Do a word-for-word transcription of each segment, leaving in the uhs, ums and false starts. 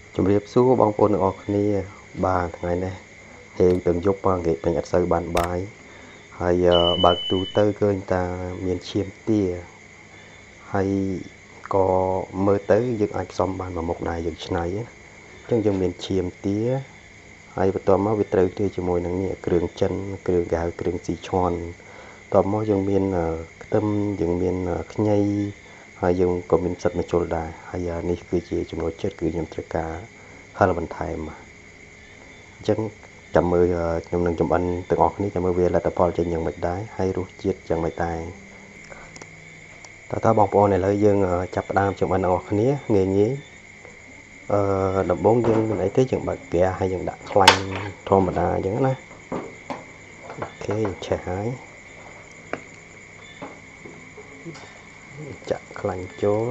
ជំរាបសួរបងប្អូនទាំងអស់គ្នាបាទថ្ងៃនេះហេវទាំងយប់បងគេពេញអត់សូវបានបាយហើយបើកទូទៅឃើញតាមានឈាមទាហើយក៏មើលទៅយើងអាចផ្សំបានមួយមុខដែរយើងឆ្នៃអញ្ចឹងយើងមានឈាមទាហើយបន្ទាប់មកវាត្រូវគ្នាជាមួយនឹងនេះគ្រឿងចិនគ្រឿងកៅគ្រឿងស៊ីឈាន់បន្ទាប់មកយើងមានខ្ទឹមយើងមានខ្ញីហើយយើងក៏មានផ្សិតម្ជុលដែរហើយនេះគឺជាចំណុចចិត្តគឺខ្ញុំត្រូវការហឹរបន្ថែមអញ្ចឹងចាំមើលខ្ញុំនឹងចម្អិនទាំងអស់គ្នាចាំមើលវាលទ្ធផលចេញយ៉ាងម៉េចដែរហើយរសជាតិយ៉ាងម៉េចដែរតើតើបងប្អូនឥឡូវយើងចាប់ផ្ដើមចម្អិនទាំងអស់គ្នាងាយងាយអឺដំបូងយើងមានអីទេយើងបើកហ្គាសហើយយើងដាក់ខ្លាញ់ធម្មតាអញ្ចឹងណាអូខេឆេះហើយចាក់ខ្លាញ់ចូល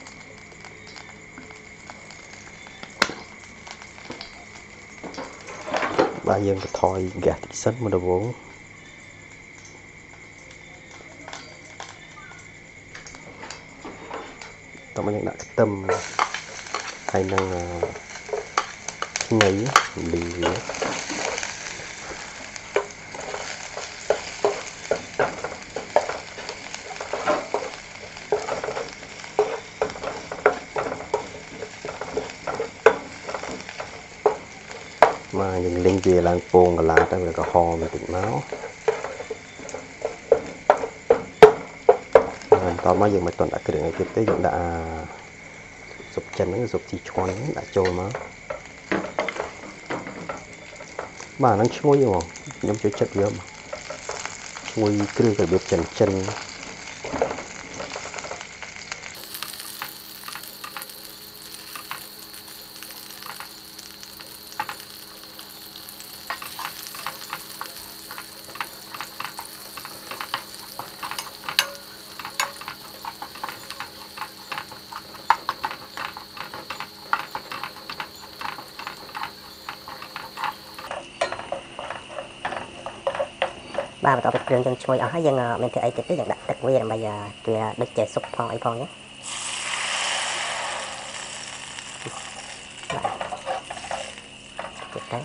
បាទយើងបន្ថយហ្គាសតិចសិនមកដំបូងតោះមកយើងដាក់ខ្ទឹមហើយនឹងខ្ញីលីវាមកយើងលីងវាឡើងពងកន្លះទៅវាក៏ហមបន្តិចមកបន្តមកយើងមិនទាន់ដាក់គ្រឿងអីទៀតទេយើងដាក់ស៊ុបចិនហ្នឹងស៊ុបស៊ីឈាន់ដាក់ចូលមកបាទហ្នឹងឈ្ងុយហ្មងខ្ញុំចូលចិត្តវាឈ្ងុយគ្រឿងរបៀបចិនចិនបាទបន្ទាប់ពីគ្រឿងយើងឈ្ងុយអស់ហើយយើងមានធ្វើអីទៀតទេយើងដាក់ទឹកវាដើម្បីវាដូចជាស៊ុបផងអីផងហ្នឹងបាទទៅ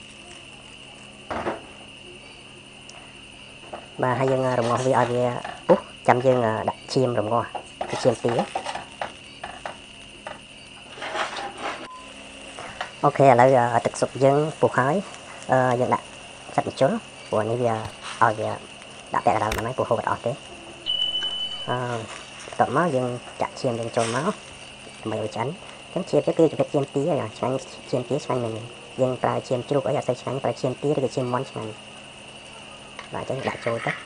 បាទហើយយើងរំងាស់វាឲ្យវាពុះចាំយើងដាក់ឈាមរំងាស់គឺឈាមទាអូខេឥឡូវទឹកស៊ុបយើងពុះហើយយើងដាក់ផ្សិតម្ជុលព្រោះនេះវាឲ្យវាដាក់ពាក់កណ្ដាលមិនហើយព្រោះហូបអត់អស់ទេអឺបន្ទាប់មកយើងចាក់ឈាមយើងចូលមកដើម្បីឲ្យឆ្អិនអញ្ចឹងឈាមនេះគឺជំនិតឈាមទាឆ្ងាញ់ឈាមទាឆ្ងាញ់មែនយើងប្រើឈាមជ្រូកអីអត់សូវឆ្ងាញ់ប្រើឈាមទាឬក៏ឈាមមាន់ឆ្ងាញ់បាទអញ្ចឹងដាក់ចូលទៅ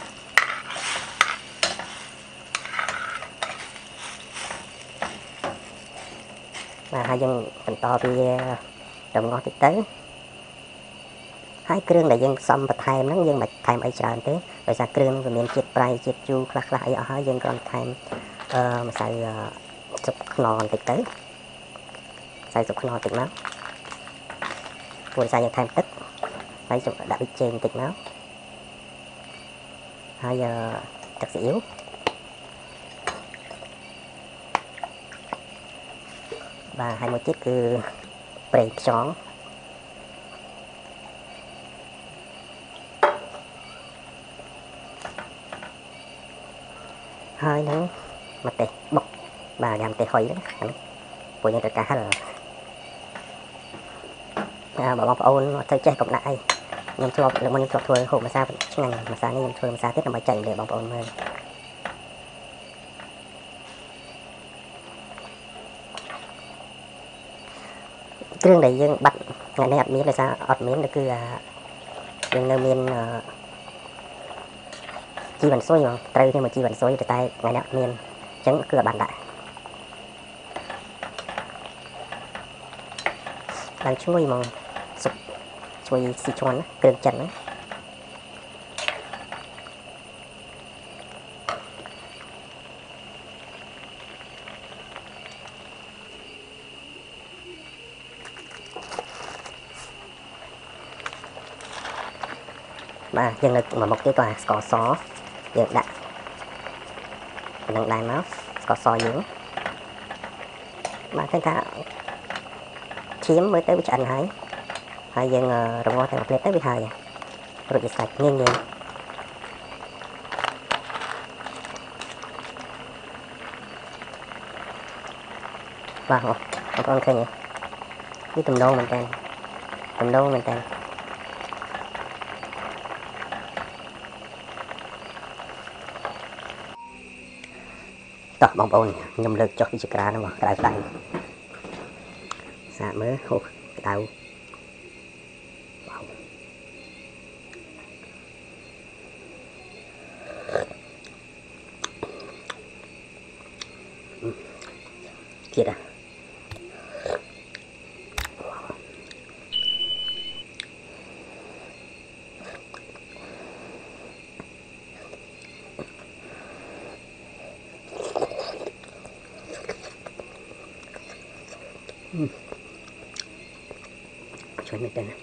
បាទហើយយើងបន្តពីរំងាស់តិចទៅហើយគ្រឿងដែលយើងផ្សំបន្ថែមហ្នឹងយើងមិនថែមអីច្រើនទេដោយសារគ្រឿងវាមានជាតិប្រៃជាតិជូរខ្លះខ្លះអីអស់ហើយយើងគ្រាន់ថែមអឺម្សៅស៊ុបខ្នុរបន្តិចទៅម្សៅស៊ុបខ្នុរបន្តិចមកព្រោះដោយសារយើងថែមទឹកហើយដាក់ប៊ីចេងបន្តិចមកហើយទឹកស៊ីអ៊ីវបាទហើយមួយទៀតគឺប្រេងខ្យងហើយនឹងម្ទេសបុកបាទយ៉ាងម្ទេសហុយហ្នឹងពួកយើងត្រូវការហឹរបងប្អូនអត់ទៅចេះកុំដាក់អីខ្ញុំធ្លាប់លើកមុនខ្ញុំធ្លាប់ធ្វើហូបម្សៅឆ្ងាញ់ម្សៅនេះខ្ញុំធ្វើម្សៅទៀតដើម្បីចែកម្លែកបងប្អូនមើលគ្រឿងដែលយើងបាត់ថ្ងៃនេះអត់មានដោយសារអត់មានគឺយើងនៅមានជីវ៉ាន់ស៊ុយមកត្រូវគ្នាមកជីវ៉ាន់ស៊ុយតែថ្ងៃនេះមានអញ្ចឹងគឺអត់បានដាក់បានឈ្ងុយមកស៊ុបឈ្ងុយស៊ីឈាន់គ្រឿងចិនហ្នឹងបាទយើងនៅមួយមុខទៀតក៏ស្ករសយើងដាក់ប៉ុណ្ណឹងដែរមកស្ករសយើងបាទឃើញថា chiếm mới tới bị chặn hái hai dân rồng ngó theo plate tới bị hai rồi bị sạch nghe nghe và họ con khơi nhỉ cái tầm đâu mình tên tầm đâu mình tên tỏ bóng bồn nhầm lực cho cái chiếc ra nó vào cái tay xạ mới hộp cái tàu chết à uhm. Cho mình tên này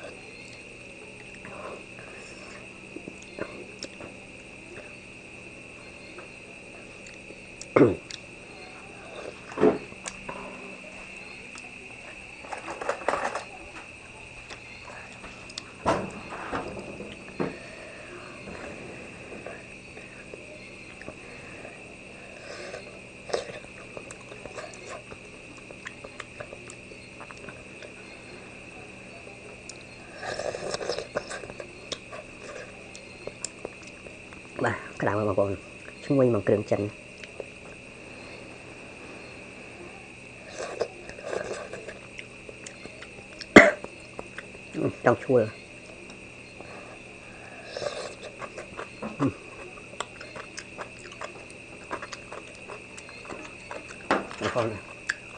và cái đạo mà còn xung quanh bằng đường chân trong chua con này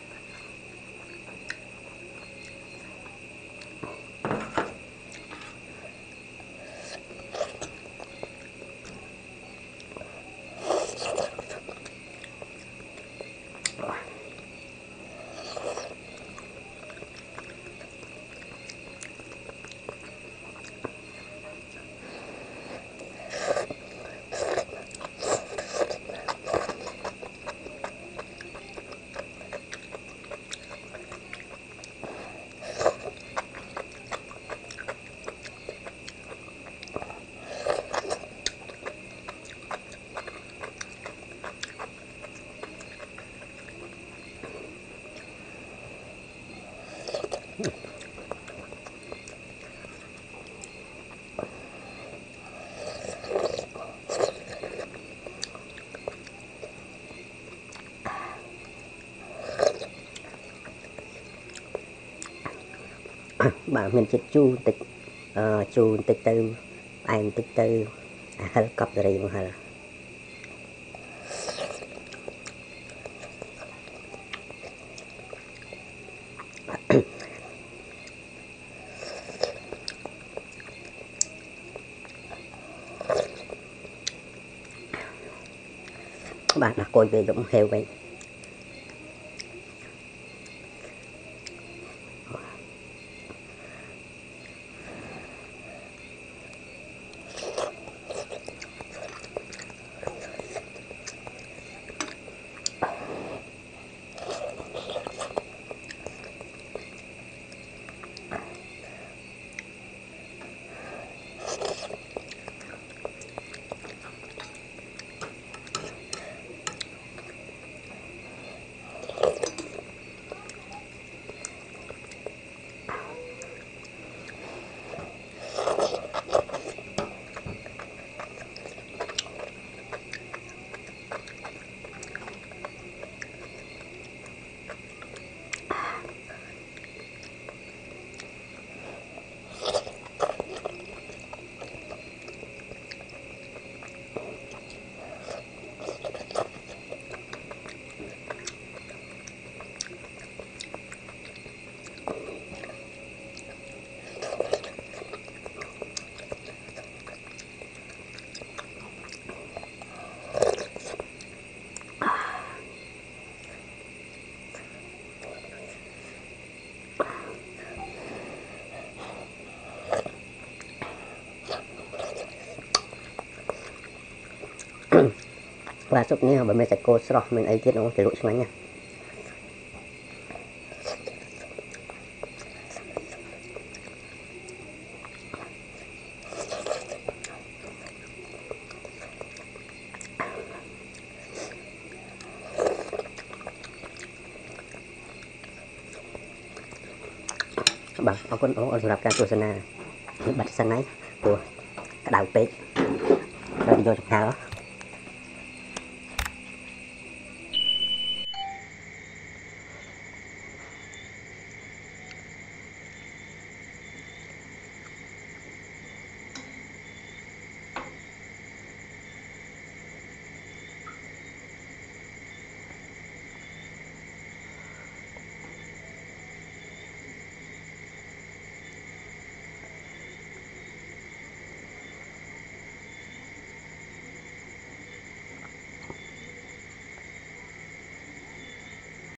bà mình chết chu tịch uh, chu tịch tư anh tịch tư à hơi cọp rồi mà hả bạn là coi về giống heo vậy và súp này bởi mình sẽ cô sọt mình ấy tiết nó sẽ lụi xuống nha bằng ông quân ông làm ca tuần na bật sân máy của cái đầu pet rồi vô trong hào